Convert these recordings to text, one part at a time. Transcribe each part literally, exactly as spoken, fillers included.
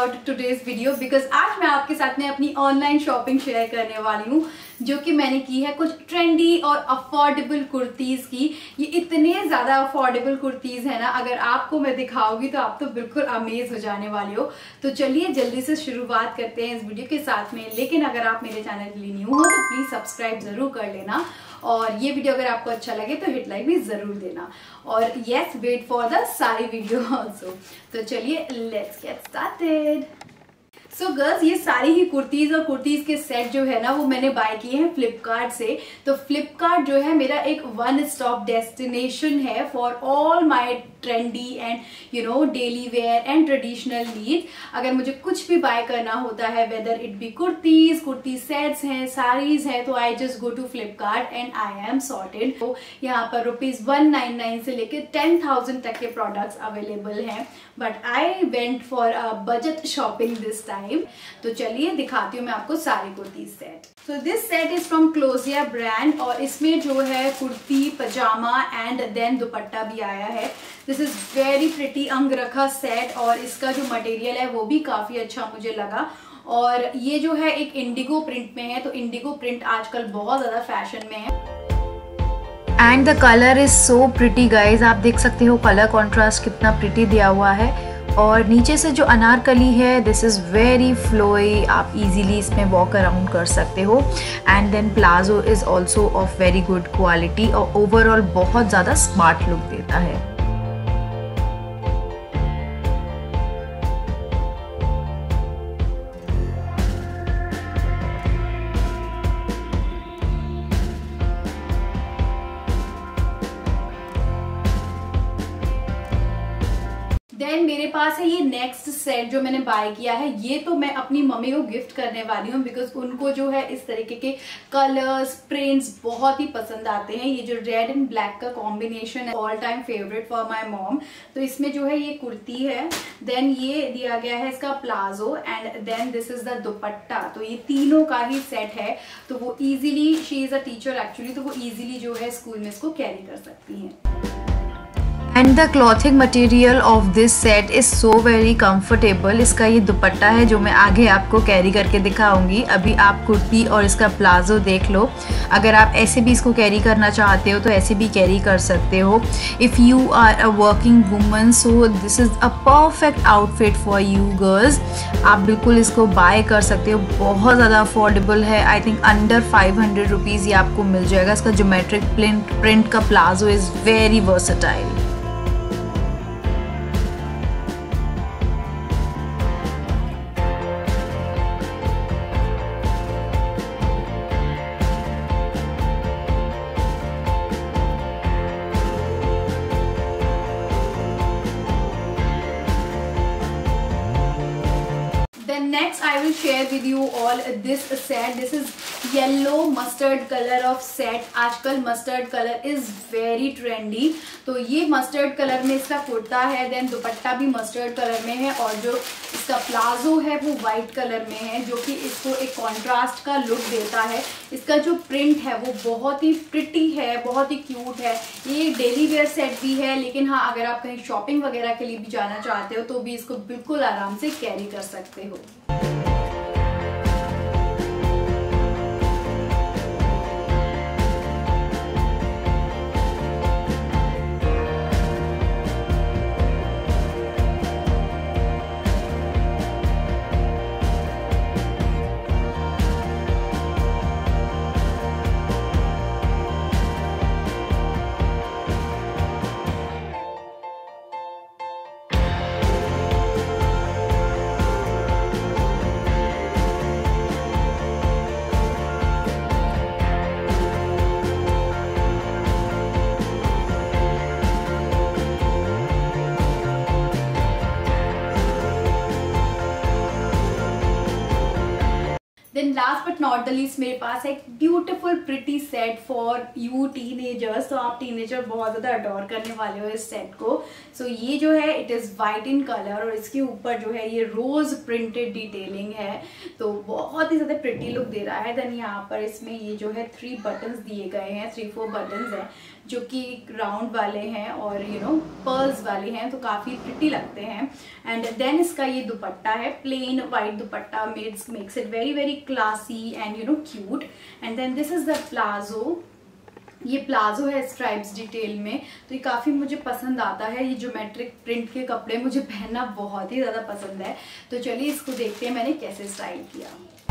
About today's video because आज मैं आपके साथ में अपनी ऑनलाइन शॉपिंग शेयर करने वाली हूँ जो कि मैंने की है कुछ ट्रेंडी और अफोर्डेबल कुर्तीज की। ये इतने ज्यादा अफोर्डेबल कुर्तीज है ना, अगर आपको मैं दिखाऊंगी तो आप तो बिल्कुल अमेज हो जाने वाली हो। तो चलिए जल्दी से शुरुआत करते हैं इस वीडियो के साथ में। लेकिन अगर आप मेरे चैनल के लिए न्यू हो तो प्लीज सब्सक्राइब जरूर कर लेना और ये वीडियो अगर आपको अच्छा लगे तो हिट लाइक भी जरूर देना और यस वेट फॉर द सारी वीडियो ऑल्सो। तो चलिए let's get started. So girls, ये सारी ही कुर्तीज और कुर्तीज के सेट जो है ना वो मैंने बाय किए हैं फ्लिपकार्ट से। तो फ्लिपकार्ट जो है मेरा एक वन स्टॉप डेस्टिनेशन है for all my trendy and you know daily wear and traditional need. अगर मुझे कुछ भी बाय करना होता है, whether it be kurtis, kurti sets हैं, साड़ीज हैं, तो I just go to Flipkart and I am sorted. तो यहाँ पर रुपीज वन नाइन नाइन से लेकर टेन थाउजेंड तक के प्रोडक्ट्स अवेलेबल हैं, but I went for a budget shopping this time. तो चलिए दिखाती हूँ मैं आपको सारे kurti set. So this set is from Klosia brand और इसमें जो है कुर्ती, पजामा एंड देन दुपट्टा भी आया है। This is very pretty angrakha set और इसका जो मटेरियल है वो भी काफी अच्छा मुझे लगा। और ये जो है एक इंडिगो प्रिंट में है, तो इंडिगो प्रिंट आजकल बहुत ज्यादा फैशन में है। And the colour is so pretty guys, आप देख सकते हो कलर कॉन्ट्रास्ट कितना प्रिटी दिया हुआ है। और नीचे से जो अनारकली है दिस इज़ वेरी फ्लोई, आप इजीली इसमें वॉक अराउंड कर सकते हो। And then palazzo is also of very good quality और ओवरऑल बहुत ज़्यादा स्मार्ट लुक देता है। देन मेरे पास है ये नेक्स्ट सेट जो मैंने बाय किया है। ये तो मैं अपनी मम्मी को गिफ्ट करने वाली हूँ बिकॉज उनको जो है इस तरीके के कलर्स, प्रिंट्स बहुत ही पसंद आते हैं। ये जो रेड एंड ब्लैक का कॉम्बिनेशन है all time favourite for my mom. तो इसमें जो है ये कुर्ती है, देन ये दिया गया है इसका palazzo and then this is the dupatta. तो ये तीनों का ही सेट है, तो वो easily, she is a teacher actually, तो वो इजीली जो है स्कूल में इसको कैरी कर सकती हैं। And the clothing material of this set is so very comfortable. इसका ये दुपट्टा है जो मैं आगे आपको कैरी करके दिखाऊंगी। अभी आप कुर्ती और इसका प्लाजो देख लो। अगर आप ऐसे भी इसको कैरी करना चाहते हो तो ऐसे भी कैरी कर सकते हो। If you are a working woman so this is a perfect outfit for you girls. आप बिल्कुल इसको बाय कर सकते हो, बहुत ज़्यादा अफोर्डेबल है। I think under five hundred rupees ये आपको मिल जाएगा। इसका ज्योमेट्रिक प्रिंट प्रिंट का palazzo is very versatile. Next I will share with you all this set. This is yellow mustard color of set. आजकल mustard color is very trendy. तो ये mustard color में इसका कुर्ता है, देन दुपट्टा भी mustard color में है और जो इसका प्लाजो है वो white color में है जो कि इसको एक contrast का look देता है। इसका जो print है वो बहुत ही pretty है, बहुत ही cute है। ये डेली वेयर सेट भी है, लेकिन हाँ अगर आप कहीं शॉपिंग वगैरह के लिए भी जाना चाहते हो तो भी इसको बिल्कुल आराम से कैरी कर सकते हो। Then last but not the least मेरे पास है एक beautiful pretty set for you teenagers. तो आप टीनेजर बहुत ज़्यादा अडोर करने वाले हो इस सेट को। सो so, ये जो है it is white in colour और इसके ऊपर जो है ये रोज प्रिंटेड डिटेलिंग है, तो बहुत ही ज़्यादा प्रिटी लुक दे रहा है। देन यहाँ पर इसमें ये जो है थ्री बटन्स दिए गए हैं, थ्री फोर बटन्स हैं जो कि राउंड वाले हैं और यू नो पर्ल्स वाले हैं, तो काफ़ी प्रिटी लगते हैं। एंड देन इसका ये दुपट्टा है, plain white dupatta, makes makes it very very classy and you know cute. And then this is the palazzo, ये प्लाजो है स्ट्राइप्स डिटेल में, तो ये काफ़ी मुझे पसंद आता है। ये ज्योमेट्रिक प्रिंट के कपड़े मुझे पहनना बहुत ही ज़्यादा पसंद है। तो चलिए इसको देखते हैं मैंने कैसे स्टाइल किया।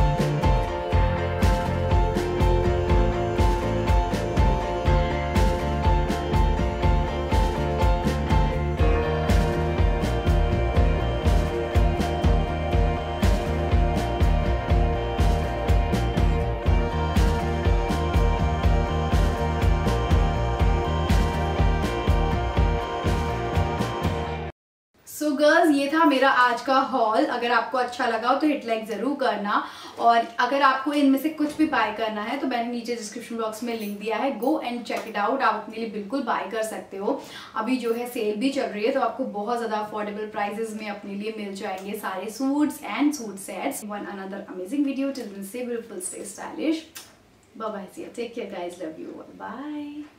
सो गर्ल्स, ये था मेरा आज का हॉल। अगर आपको अच्छा लगा हो तो हिट लाइक जरूर करना, और अगर आपको इनमें से कुछ भी बाय करना है तो मैंने नीचे डिस्क्रिप्शन बॉक्स में लिंक दिया है, go and check it out. आप अपने लिए बिल्कुल बाय कर सकते हो। अभी जो है सेल भी चल रही है, तो आपको बहुत ज्यादा अफोर्डेबल प्राइसेस में अपने लिए मिल जाएंगे सारे suits and suit sets. One another amazing video, till then stay beautiful, stay stylish, bye bye, see you, take care guys, love you, bye.